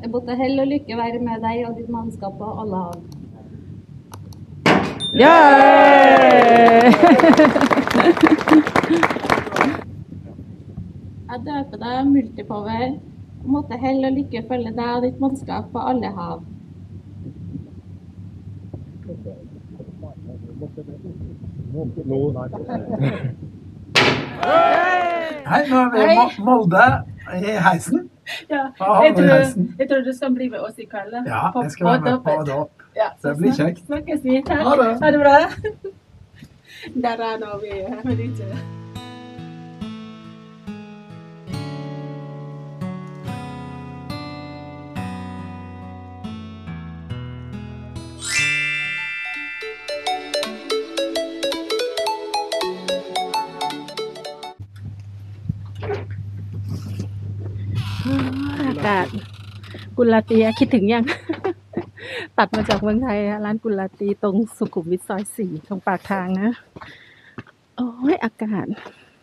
måtte hell og lykke være med deg og ditt mannskap på alle hav. Ja! Jeg døper deg multipower. Måtte hell og lykke følge deg og ditt mannskap på alle hav. Hei, nå er vi i Molde i heisen. Ja, jeg tror du skal bli med oss i kveld. Ja, jeg skal være med på dåp. Ja, så det blir kjekt. Snakkes vi. Ha det. Ha det bra. Der er nå vi ute. อากาศกุลาตีคิดถึงยัง ตัดมาจากเมืองไทยร้านกุลาตีตรงสุขุมวิทซอย 4ตรงปากทางนะโอ้ยอากาศ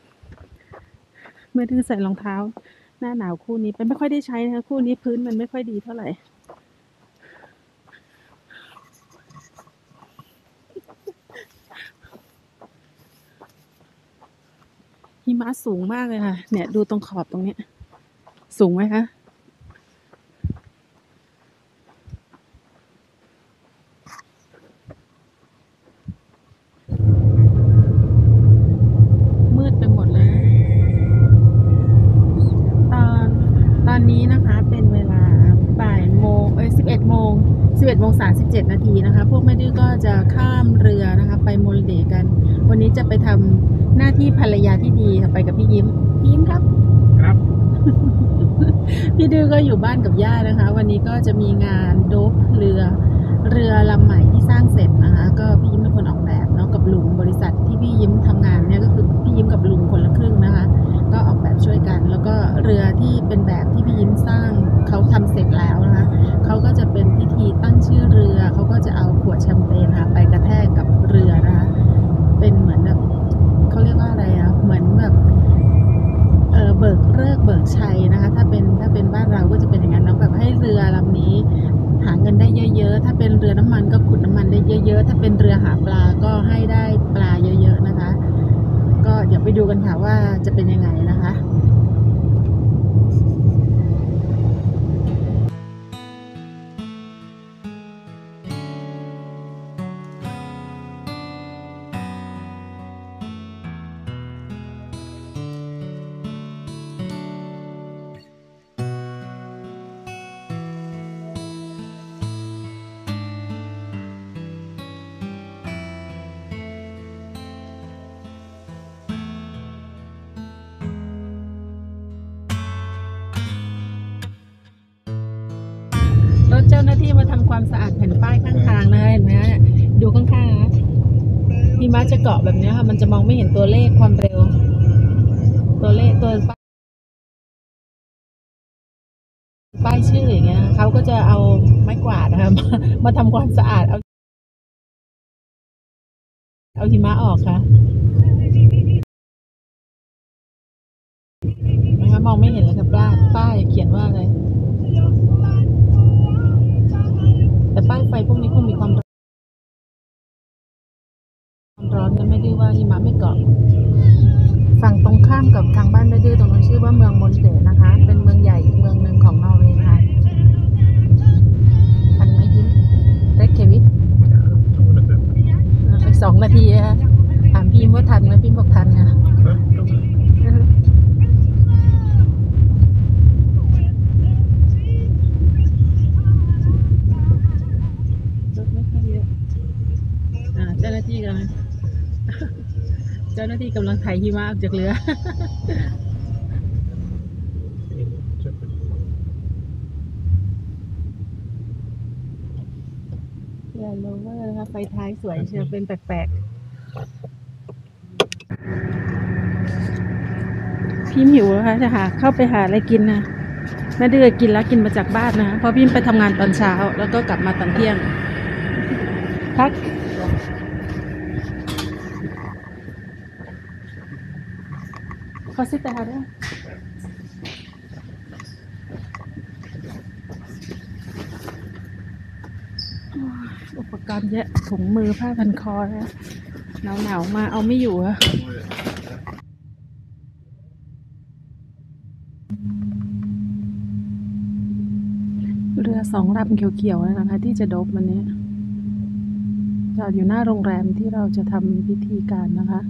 ไม่ดื้อใส่รองเท้าหน้าหนาวคู่นี้เป็นไม่ค่อยได้ใช้นะคะคู่นี้พื้นมันไม่ค่อยดีเท่าไหร่หิมะสูงมากเลยค่ะเนี่ยดูตรงขอบตรงนี้สูงไหมคะมืดไปหมดเลยตอนนี้นะคะเป็นเวลาบ่ายโมง11 โมง 37 นาทีนะคะพวกแม่ดื้อก็จะข้ามเรือนะคะไปโมลเดกันวันนี้จะไปทำหน้าที่ภรรยาที่ดีค่ะไปกับพี่ยิ้มครับครับ พี่ดื้อก็อยู่บ้านกับย่านะคะวันนี้ก็จะมีงานโดปเรือลำใหม่ที่สร้างเสร็จนะคะก็พี่ยิ้มเป็นคนออกแบบเนาะกับลุงบริษัทที่พี่ยิ้มทำงานเนี่ยก็คือพี่ยิ้มกับลุงคนละครึ่งนะคะก็ออกแบบช่วยกันแล้วก็เรือที่เป็นแบบที่พี่ยิ้มสร้างเขาทำเสร็จแล้วนะคะเขาก็จะเป็นพิธีตั้งชื่อเรือเขาก็จะเอาขวดแชมเปญค่ะไปกระแทกกับเรือนะคะเป็นเหมือนแบบเขาเรียกว่าอะไรอะเหมือนแบบเบิกเลิกเบิกชัยนะคะถ้าเป็นบ้านเราก็จะเป็นอย่างนั้นนะแบบให้เรือลำนี้หาเงินได้เยอะๆถ้าเป็นเรือน้ำมันก็ขุดน้ำมันได้เยอะๆถ้าเป็นเรือหาปลาก็ให้ได้ปลาเยอะๆนะคะก็เดี๋ยวไปดูกันค่ะว่าจะเป็นยังไงนะคะรถเจ้าหน้าที่มาทำความสะอาดแผ่นป้ายข้างทางนะเห็นไหมฮะดูข้างๆนะหิมะจะเกาะแบบนี้ค่ะมันจะมองไม่เห็นตัวเลขความเร็วตัวป้ายชื่ออย่างเงี้ยเขาก็จะเอาไม้กวาดนะคะมาทำความสะอาดเอาหิมะออกค่ะนะคะมองไม่เห็นเลยค่ะป้ายเขียนว่าอะไรแต่ป้ายไฟพวกนี้คงมีความร้อนกันไม่ดื้อว่าหิมะไม่เกาะฝั่งตรงข้ามกับทางบ้านไม่ดื้อตรงนั้นชื่อว่าเมืองมอนเตนะคะเป็นเมืองใหญ่อีกเมืองหนึ่งของนอร์เวย์ค่ะทันไหมยิ้มเล็กเควิทอีก2 นาทีนะคะถามพี่ว่าทันไหมพี่บอกทันค่ะเจ้าหน้าที่กำลังไถหิมะออกจากเรือเรือโรเวอร์นะคะไฟท้ายสวยเชียวเป็นแปลกๆพี่หิวแล้วค่ะจะเข้าไปหาอะไรกินนะแม่ดื้อกินแล้วกินมาจากบ้านนะเพราะพี่ไปทำงานตอนเช้าแล้วก็กลับมาตอนเที่ยงพักขอสิแต่หาด้วยอุปกรณ์เยอะถุงมือผ้าพันคอนะหนาวมาเอาไม่อยู่อะเรือ2 ลำเขียวๆนะคะที่จะดบวันนี้จอดอยู่หน้าโรงแรมที่เราจะทำพิธีการนะคะ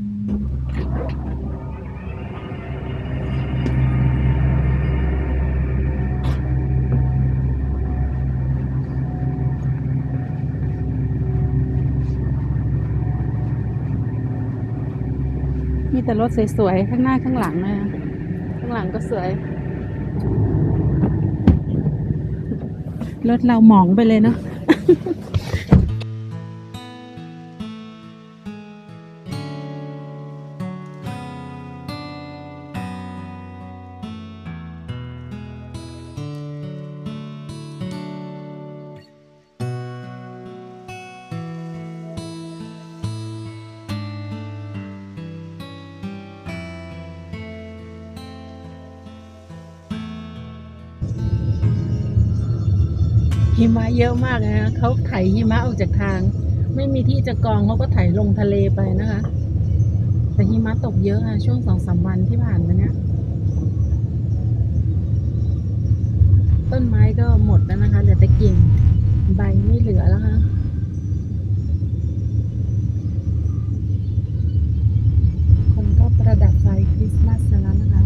มีแต่รถสวยๆข้างหน้าข้างหลังนะข้างหลังก็สวยรถเราหมองไปเลยเนาะ หิมะเยอะมากนะเขาไถหิมะออกจากทางไม่มีที่จะกองเขาก็ไถลงทะเลไปนะคะแต่หิมะตกเยอะอะช่วง2-3 วันที่ผ่านมาเนี่ยต้นไม้ก็หมดแล้วนะคะเหลือแต่กิ่งใบไม่เหลือแล้วค่ะคนก็ประดับไฟคริสต์มาสแล้วนะคะ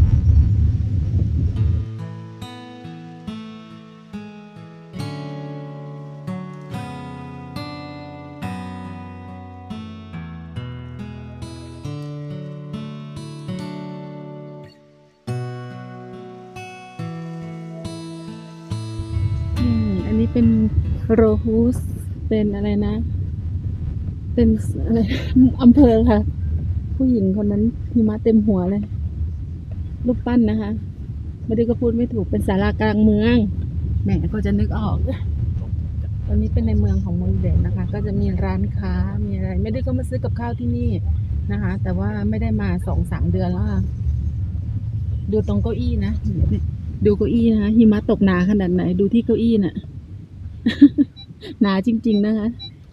อันนี้เป็นโรฮูสเป็นอะไรนะเป็นอะไรอำเภอค่ะผู้หญิงคนนั้นหิมะเต็มหัวเลยรูปปั้นนะคะไม่ได้ก็พูดไม่ถูกเป็นศาลากลางเมืองแหมก็จะนึกออกตอนนี้เป็นในเมืองของโมริเดะนะคะก็จะมีร้านค้ามีอะไรไม่ได้ก็มาซื้อกับข้าวที่นี่นะคะแต่ว่าไม่ได้มา2-3 เดือนแล้วค่ะดูตรงเก้าอี้นะดูเก้าอี้นะคะหิมะตกหนาขนาดไหนดูที่เก้าอี้น่ะ หนาจริงๆนะคะ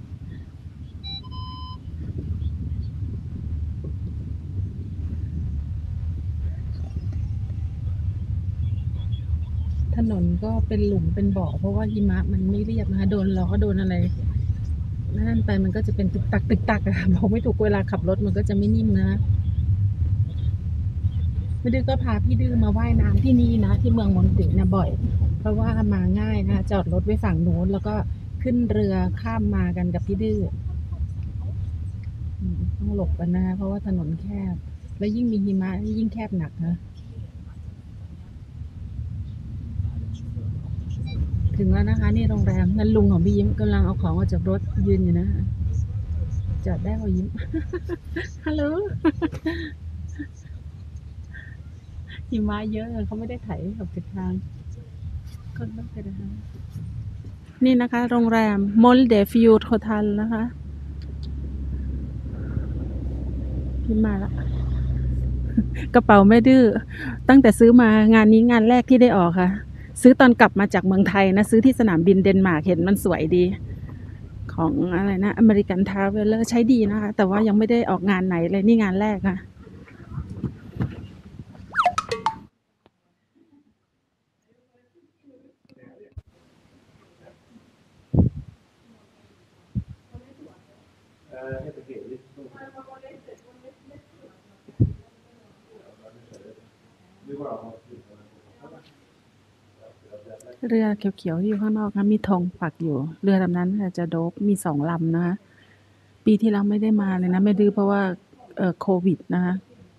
ถนนก็เป็นหลุมเป็นบ่อเพราะว่าหิมะมันไม่เรียบนะคะโดนล้อโดนอะไรนั่นไปมันก็จะเป็นตึกตักตึกตักอะบอกไม่ถูกเวลาขับรถมันก็จะไม่นิ่มนะไม่ดื้อก็พาพี่ดื้อมาว่ายน้ำที่นี่นะที่เมืองมอนตินะบ่อยเพราะว่ามาง่ายนะจอดรถไว้ฝั่งโน้นแล้วก็ขึ้นเรือข้ามมากันกับพี่ดื้อต้องหลบกันนะเพราะว่าถนนแคบแล้วยิ่งมีหิมะยิ่งแคบหนักนะถึงแล้วนะคะนี่โรงแรมนั่นลุงของพี่ยิ้มกำลังเอาของออกจากรถยืนอยู่นะจอดได้พอยิ้ม ฮัลโหล หิมะเยอะเขาไม่ได้ไถออกจากทางก็ต้องไปนะคะนี่นะคะโรงแรมมอลเดฟิวโททัลนะคะพี่มาแล้ว กระเป๋าไม่ดื้อตั้งแต่ซื้อมางานนี้งานแรกที่ได้ออกค่ะซื้อตอนกลับมาจากเมืองไทยนะซื้อที่สนามบินเดนมาร์กเห็นมันสวยดีของอะไรนะอเมริกันทราเวลเลอร์ใช้ดีนะคะแต่ว่ายังไม่ได้ออกงานไหนเลยนี่งานแรกค่ะเรือเขียวๆที่อยู่ข้างนอกนะมีธงปักอยู่เรือลำนั้นจะโดบมี2 ลำนะคะปีที่แล้วไม่ได้มาเลยนะไม่ดื้อเพราะว่าโควิดนะคะ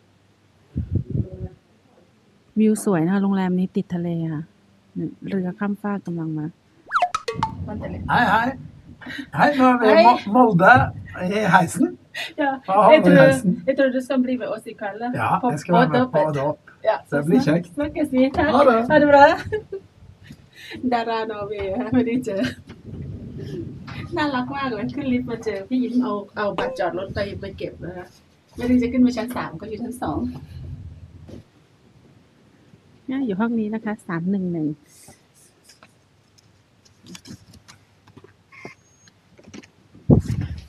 วิวสวยนะคะโรงแรมนี้ติดทะเลค่ะเรือข้ามฟากกำลังมา Hei, hei. Hei, nå er vi i Molde i heisen. Ja, Hva har vi i heisen? jeg tror du skal bli med oss i kveld. Da. Ja, jeg skal være med på dåp. Ja, Så det blir kjekt. Snakkes vi. Takk. Ha det. Ha det bra. Dara Norway ไม่ได้เจอน่ารักมากเลยขึ้นลิฟต์มาเจอพี่ยิ้มเอาบัตรจอดรถไปเก็บนะคะไม่ได้จะขึ้นมาชั้น 3ก็อยู่ชั้น 2 เนี่ยอยู่ห้องนี้นะคะ311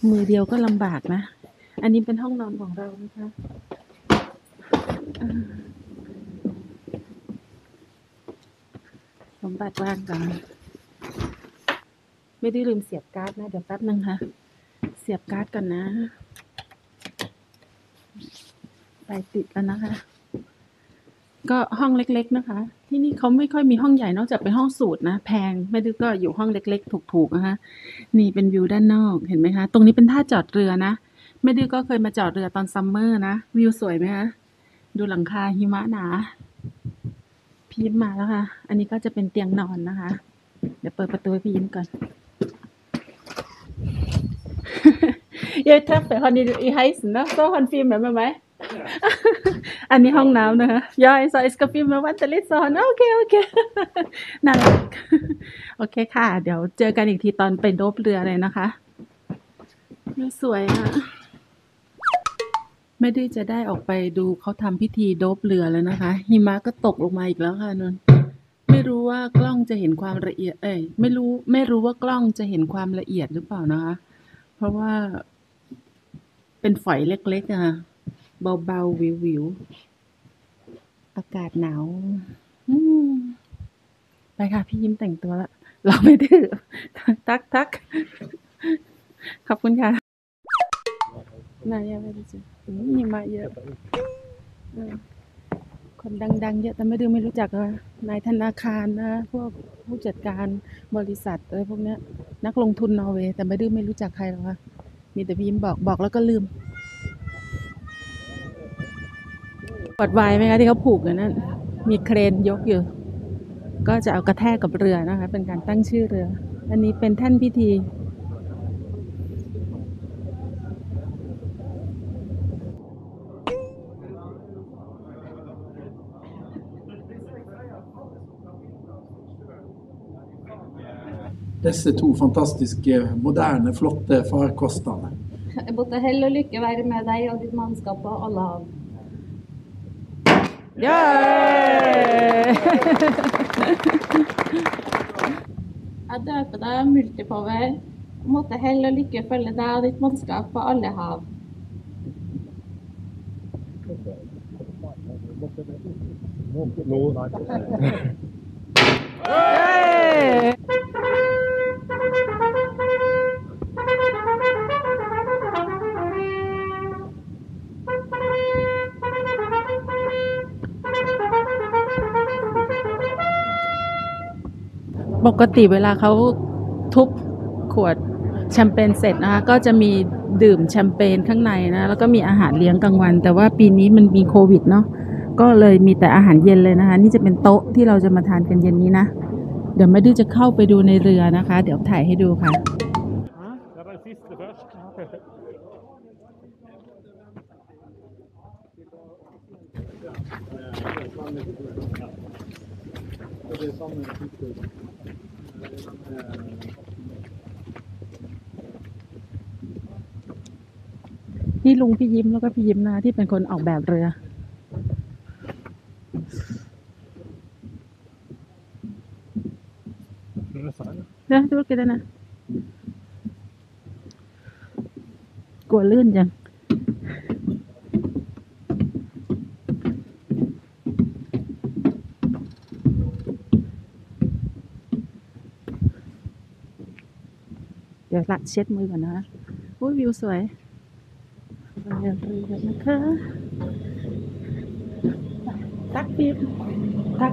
มือเดียวก็ลำบากนะ อันนี้เป็นห้องนอนของเรานะคะสมบัติว่างกันไม่ได้ลืมเสียบการ์ดนะ เดี๋ยวแป๊บนึงค่ะ เสียบการ์ดก่อนนะไปติดแล้วนะคะ ก็ห้องเล็กๆนะคะ ที่นี่เขาไม่ค่อยมีห้องใหญ่นอกจากเป็นห้องสูตรนะแพงไม่ดื้อก็อยู่ห้องเล็กๆถูกๆนะคะนี่เป็นวิวด้านนอกเห็นไหมคะตรงนี้เป็นท่าจอดเรือนะไม่ดื้อก็เคยมาจอดเรือตอนซัมเมอร์นะวิวสวยไหมคะดูหลังคาหิมะหนาพี่ยิ้มมาแล้วค่ะอันนี้ก็จะเป็นเตียงนอนนะคะเดี๋ยวเปิดประตูให้พี่ยิ้มก่อน Jag träffade han i heisen då, så han filmade med mig. อันนี้ห้องน้ำนะคะยายsa jag ska filma vänta lite sa han okej น่ารักโอเคค่ะเดี๋ยวเจอกันอีกทีตอนไปโดบเรือเลยนะคะสวยอ่ะไม่ได้จะได้ออกไปดูเขาทำพิธีโดบเรือแล้วนะคะหิมะก็ตกลงมาอีกแล้วค่ะนนไม่รู้ว่ากล้องจะเห็นความละเอียดไม่รู้ว่ากล้องจะเห็นความละเอียดหรือเปล่านะคะเพราะว่าเป็นฝอยเล็กๆอะเบาๆวิวๆอากาศหนาวไปค่ะพี่ยิ้มแต่งตัวละเราไม่ดื้อทักขอบคุณค่ะนายยังไม่ได้จ้ะมีมาเยอะคนดังๆเยอะแต่ไม่ดื้อไม่รู้จักอะนายธนาคารนะพวกผู้จัดการบริษัทอะไรพวกเนี้ยนักลงทุนนอร์เวย์แต่ไม่ดื้อไม่รู้จักใครหรอกค่ะมีแต่พี่ยิ้มบอกแล้วก็ลืมกดไวไหมคะที่เขาผูกกันนั้นมีเครนยกอยู่ก็จะเอากระแทกกับเรือนะคะเป็นการตั้งชื่อเรืออันนี้เป็นแท่นพิธี Disse to fantastiske, moderne, flotte farkostene. Jeg måtte hell og lykke være med deg og ditt mannskap på alle hav. Ja! Jeg døper deg multipower. Måtte hell og lykke følge deg og ditt mannskap på alle hav. ปกติเวลาเขาทุบขวดแชมเปญเสร็จนะคะก็จะมีดื่มแชมเปญข้างในนะแล้วก็มีอาหารเลี้ยงกลางวันแต่ว่าปีนี้มันมีโควิดเนาะก็เลยมีแต่อาหารเย็นเลยนะคะนี่จะเป็นโต๊ะที่เราจะมาทานกันเย็นนี้นะเดี๋ยวไม่ดื้อจะเข้าไปดูในเรือนะคะเดี๋ยวถ่ายให้ดูค่ะนี่ลุงพี่ยิ้มแล้วก็พี่ยิ้มนะที่เป็นคนออกแบบเรือเดี๋ยวดูกันนะกลัวลื่นจังเดี๋ยวละเช็ดมือก่อนนะโอ้ยวิวสวยเรือนะคะตักปีบตัก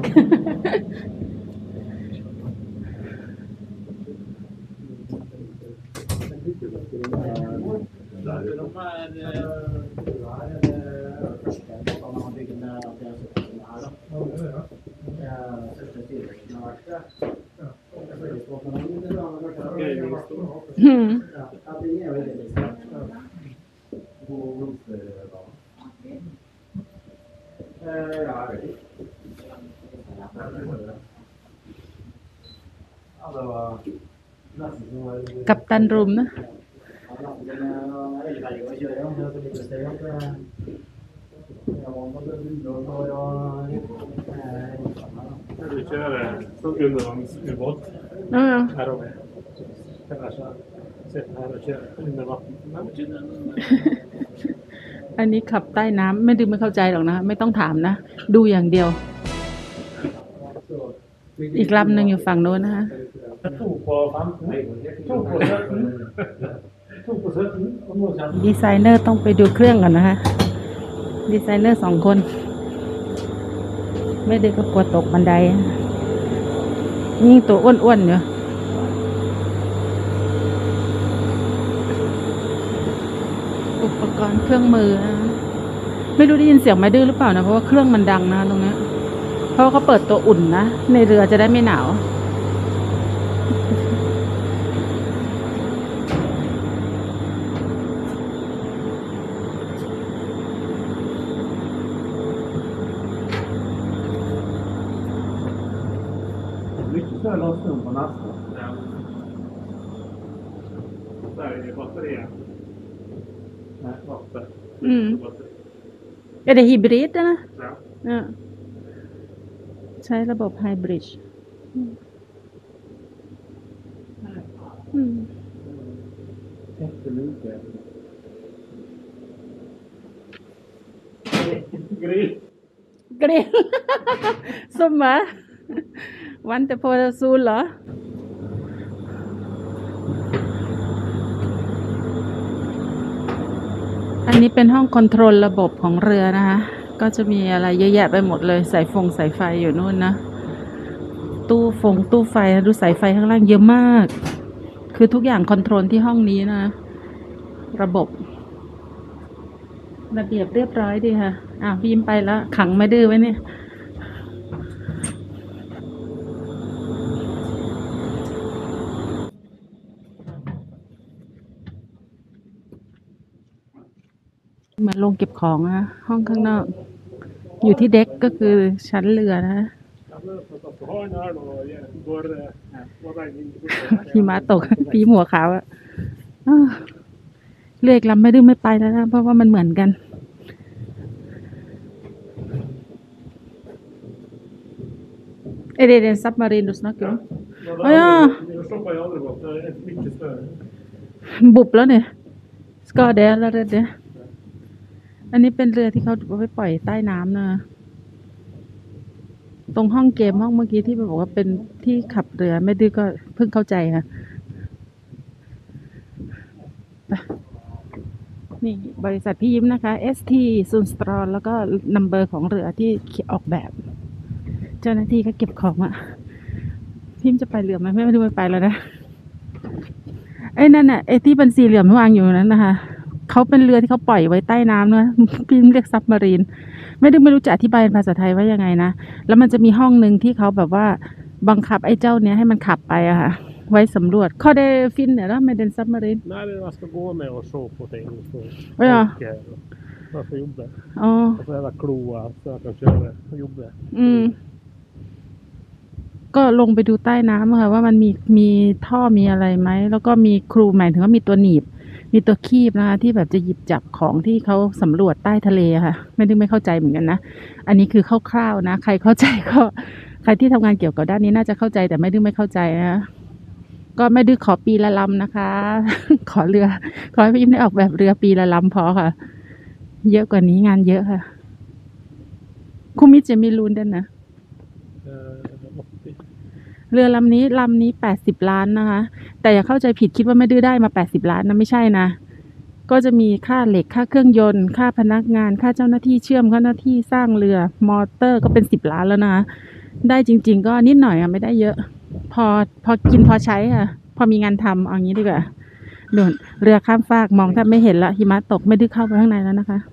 กัปตันรูมนะ Du kjører sånn undervannsubåt her oppe. อันนี้ขับใต้น้ำไม่เข้าใจหรอกนะไม่ต้องถามนะดูอย่างเดียวอีกลำหนึ่งอยู่ฝั่งโน้นนะคะดีไซเนอร์ต้องไปดูเครื่องก่อนนะคะดีไซเนอร์2 คนไม่ได้ก็กลัวตกบันไดนี่ตัวอ้วนๆอยู่อุปกรณ์เครื่องมือนะไม่รู้ได้ยินเสียงไม้ดื้อหรือเปล่านะเพราะว่าเครื่องมันดังนะตรงนี้เพราะว่าเขาเปิดตัวอุ่นนะในเรือจะได้ไม่หนาว Mycket snö la strumporna alltså. Ja. Där är det batterier. Nej, vatten. Är det hybrid eller? Ja. Ja. ใช้ระบบไฮบริด Jättemycket. Grill. กรีน สมมาวันแต่พอซูนเหรออันนี้เป็นห้องคอนโทรลระบบของเรือนะคะก็จะมีอะไรเยอะแยะไปหมดเลยสายไฟอยู่นู่นนะตู้ไฟดูสายไฟข้างล่างเยอะมากคือทุกอย่างคอนโทรลที่ห้องนี้นะระบบระเบียบเรียบร้อยดีค่ะพี่ยิ้มไปแล้วขังไม่ดื้อไว้เนี่ยเหมือนลงเก็บของนะห้องข้างนอกอยู่ที่เด็กก็คือชั้นเรือนะหิมะตกปีหัวขาวอะเลือกลำไม่ดื้อไม่ไปแล้วนะเพราะว่ามันเหมือนกันÄr det en submarine du snackar om? Ja. Bubb แล้วเนี่ยสกอเดลแล้วเด้อันนี้เป็นเรือที่เขาไปปล่อยใต้น้ำนะตรงห้องเกมห้องเมื่อกี้ที่บอกว่าเป็นที่ขับเรือไม่ดื้อก็เพิ่งเข้าใจค่ะนี่บริษัทพี่ยิ้มนะคะ ST ซูนสตรอนแล้วก็นัมเบอร์ของเรือที่ออกแบบเจ้าหน้าที่ก็เก็บของอ่ะพิมจะไปเรือไหมไม่ได้ไปแล้วนะไอ้นั่นน่ะไอ้ที่เป็นสี่เหลี่ยมวางอยู่นั้นนะคะเขาเป็นเรือที่เขาปล่อยไว้ใต้น้ำนะพิมเรียกซับมารีนไม่รู้จะอธิบายเป็นภาษาไทยว่ายังไงนะแล้วมันจะมีห้องนึงที่เขาแบบว่าบังคับไอ้เจ้าเนี้ยให้มันขับไปอะค่ะไว้สำรวจข้อได้ฟินเนี่ยแล้วไม่เป็นซับมารีน Nej, det man ska gå med och så på ting och ja. Varför jobba? Ja. Och så jävla kloa så jag kan köra och jobba. ก็ลงไปดูใต้น้ำค่ะว่ามันมีท่อมีอะไรไหมแล้วก็มีครูหมายถึงว่ามีตัวหนีบมีตัวคีบนะคะที่แบบจะหยิบจับของที่เขาสำรวจใต้ทะเลค่ะไม่เข้าใจเหมือนกันนะอันนี้คือคร่าวๆนะใครเข้าใจก็ใครที่ทำงานเกี่ยวกับด้านนี้น่าจะเข้าใจแต่ไม่เข้าใจนะก็ไม่ดื้อขอปีละลำนะคะ ขอให้พี่ยิ้มได้ออกแบบเรือปีละลำพอค่ะเยอะกว่านี้งานเยอะค่ะคุมิจะมีรูนด้วยนะเรือลำนี้80 ล้านนะคะแต่อย่าเข้าใจผิดคิดว่าไม่ดื้อได้มา80 ล้านนะไม่ใช่นะก็จะมีค่าเหล็กค่าเครื่องยนต์ค่าพนักงานค่าเจ้าหน้าที่เชื่อมค่าหน้าที่สร้างเรือมอเตอร์ก็เป็น10 ล้านแล้วนะได้จริงๆก็นิดหน่อยไม่ได้เยอะพอกินพอใช้ค่ะพอมีงานทำเอางี้ดีกว่าโดนเรือข้ามฟากมองแทบไม่เห็นละหิมะตกไม่ดื้อเข้าไปข้างในแล้วนะคะ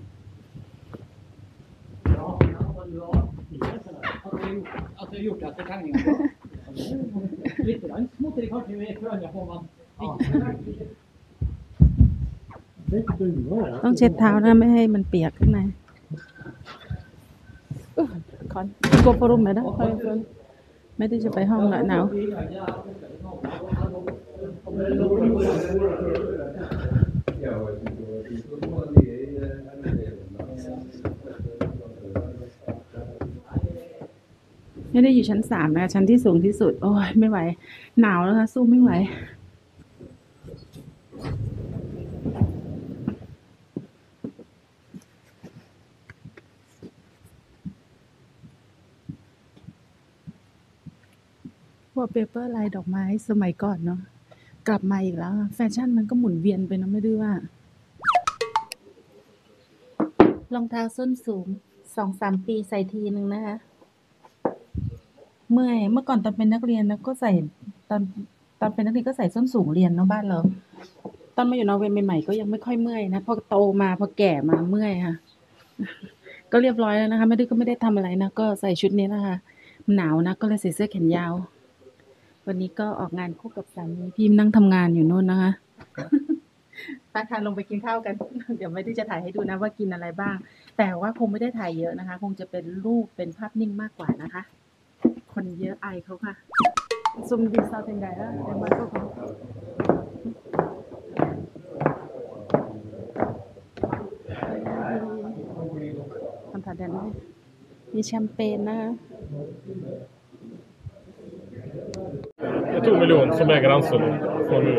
ต้องเช็ดเท้านะไม่ให้มันเปียกข้างในคอนโกโปรุมไหมนะไม่ได้จะไปห้องละหนาวไม่ได้อยู่ชั้น3นะชั้นที่สูงที่สุดโอ้ยไม่ไหวหนาวแล้วค่ะสู้ไม่ไหววอลเปเปอร์ลายดอกไม้สมัยก่อนเนาะกลับมาอีกแล้วอะแฟชั่นมันก็หมุนเวียนไปเนอะไม่ดื้อว่ารองเท้าส้นสูง2-3 ปีใส่ทีนึงนะคะเมื่อก่อนตอนเป็นนักเรียนนะก็ใส่ตอนเป็นนักเรียนก็ใส่ส้นสูงเรียนเนาะบ้านเราตอนมาอยู่นอร์เวย์ใหม่ๆก็ยังไม่ค่อยเมื่อยนะพอโตมาพอแก่มาเมื่อยค่ะ ก็เรียบร้อยแล้วนะคะไม่ได้ทำอะไรนะก็ใส่ชุดนี้นะคะหนาวนะก็เลยใส่เสื้อแขนยาววันนี้ก็ออกงานคู่กับสามีพี่นั่งทำงานอยู่นู่นนะคะ ป้าทานลงไปกินข้าวกัน เดี๋ยวไม่ได้จะถ่ายให้ดูนะว่ากินอะไรบ้าง แต่ว่าคงไม่ได้ถ่ายเยอะนะคะ คงจะเป็นรูปเป็นภาพนิ่งมากกว่านะคะ คนเยอะอายเขาค่ะซุ่มดีซาวเป็นไงแล้วเดี๋ยวมาก็คอนทาแดนด้วยมีแชมเปญนะคะ Det är 2 miljoner som äger ansvaret från nu.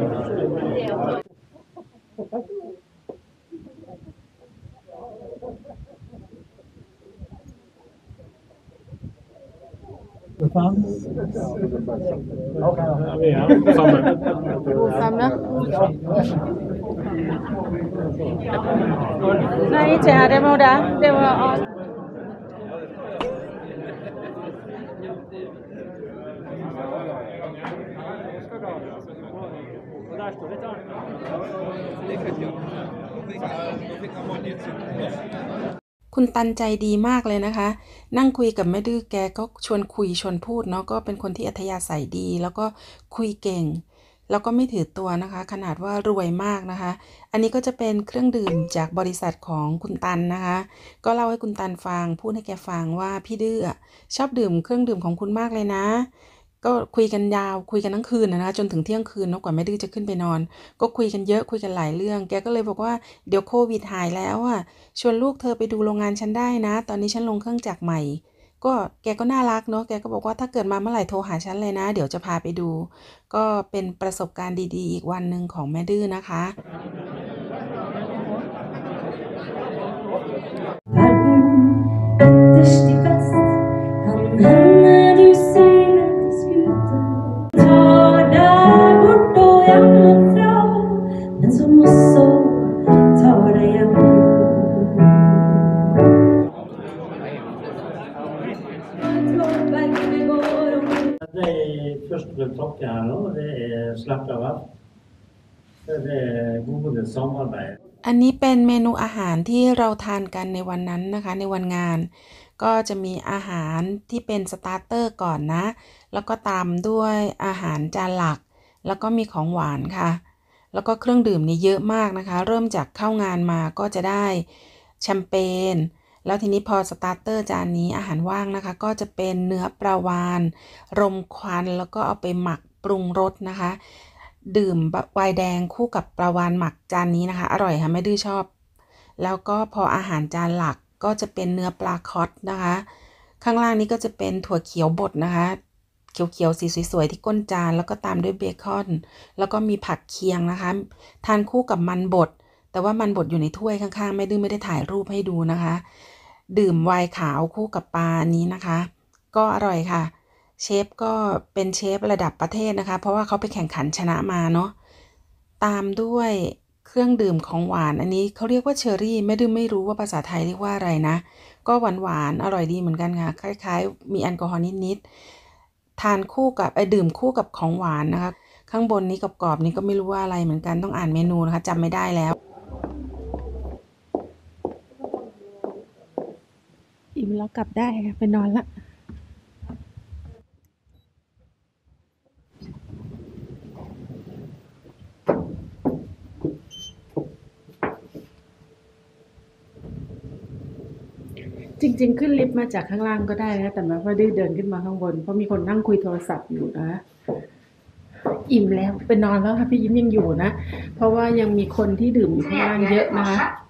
Ja, samma. God samma. Nej, det var det. Det varคุณตันใจดีมากเลยนะคะนั่งคุยกับแม่ดื้อแกก็ชวนคุยชวนพูดเนาะก็เป็นคนที่อัธยาศัยดีแล้วก็คุยเก่งแล้วก็ไม่ถือตัวนะคะขนาดว่ารวยมากนะคะอันนี้ก็จะเป็นเครื่องดื่มจากบริษัทของคุณตันนะคะก็เล่าให้คุณตันฟังพูดให้แกฟังว่าพี่ดื้อชอบดื่มเครื่องดื่มของคุณมากเลยนะก็คุยกันยาวคุยกันทั้งคืนนะคะจนถึงเที่ยงคืนเนาะกว่าแม่ดื้อจะขึ้นไปนอนก็คุยกันเยอะคุยกันหลายเรื่องแกก็เลยบอกว่าเดี๋ยวโควิดหายแล้วชวนลูกเธอไปดูโรงงานฉันได้นะตอนนี้ฉันลงเครื่องจักรใหม่ก็แกก็น่ารักเนาะแกก็บอกว่าถ้าเกิดมาเมื่อไหร่โทรหาฉันเลยนะเดี๋ยวจะพาไปดูก็เป็นประสบการณ์ดีๆอีกวันหนึ่งของแม่ดื้อนะคะ Først vil takke her nå, det slapper av for det gode samarbeid. อันนี้เป็นเมนูอาหารที่เราทานกันในวันนั้นนะคะในวันงานก็จะมีอาหารที่เป็นสตาร์เตอร์ก่อนนะแล้วก็ตามด้วยอาหารจานหลักแล้วก็มีของหวานค่ะแล้วก็เครื่องดื่มนี่เยอะมากนะคะเริ่มจากเข้างานมาก็จะได้แชมเปญแล้วทีนี้พอสตาร์เตอร์จานนี้อาหารว่างนะคะก็จะเป็นเนื้อปลาวาฬรมควันแล้วก็เอาไปหมักปรุงรสนะคะดื่มไวน์แดงคู่กับปลาวาฬหมักจานนี้นะคะอร่อยค่ะไม่ดื้อชอบแล้วก็พออาหารจานหลักก็จะเป็นเนื้อปลาคอตนะคะข้างล่างนี้ก็จะเป็นถั่วเขียวบดนะคะเขียวๆสีสวยๆที่ก้นจานแล้วก็ตามด้วยเบคอนแล้วก็มีผักเคียงนะคะทานคู่กับมันบดแต่ว่ามันบดอยู่ในถ้วยข้างๆไม่ดื้อไม่ได้ถ่ายรูปให้ดูนะคะดื่มไวน์ขาวคู่กับปลานี้นะคะก็อร่อยค่ะเชฟก็เป็นเชฟระดับประเทศนะคะเพราะว่าเขาไปแข่งขันชนะมาเนาะตามด้วยเครื่องดื่มของหวานอันนี้เขาเรียกว่าเชอร์รี่ไม่รู้ว่าภาษาไทยเรียกว่าอะไรนะก็หวานอร่อยดีเหมือนกันค่ะคล้ายๆมีแอลกอฮอล์นิดๆทานคู่กับดื่มคู่กับของหวานนะคะข้างบนนี้กรอบๆนี้ก็ไม่รู้ว่าอะไรเหมือนกันต้องอ่านเมนูนะคะจำไม่ได้แล้วอิ่มแล้วกลับได้ค่ะไปนอนละจริงๆขึ้นลิฟต์มาจากข้างล่างก็ได้นะแต่มาพอดื้อเดินขึ้นมาข้างบนเพราะมีคนนั่งคุยโทรศัพท์อยู่นะอิ่มแล้วไปนอนแล้วค่ะพี่ยิ้มยังอยู่นะเพราะว่ายังมีคนที่ดื่มอยู่ข้างล่างเยอะนะคะ